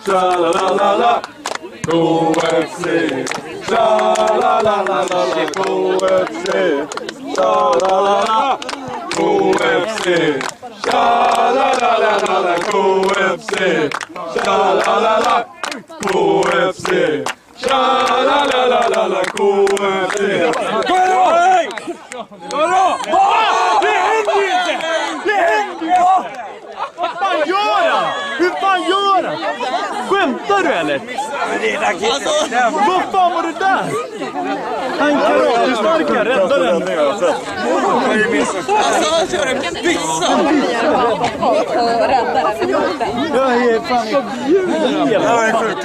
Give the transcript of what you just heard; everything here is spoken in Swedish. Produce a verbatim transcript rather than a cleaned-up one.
Sha-la-la-la-la. K F C. Sha-la-la-la-la. K F C. Sha-la-la-la. K F C. Sha-la-la-la-la. K F C. Sha-la-la-la. K F C. Sha-la-la-la-la. K F C. Vadå? Det händer ju inte! Det händer ju! Vad fan gör han? Hur fan gör han? Skämtar du eller? Alltså, vad fan var det där? Han karatestarka räddade den. Alltså han kör en bissa! Jag är fan förbjuden.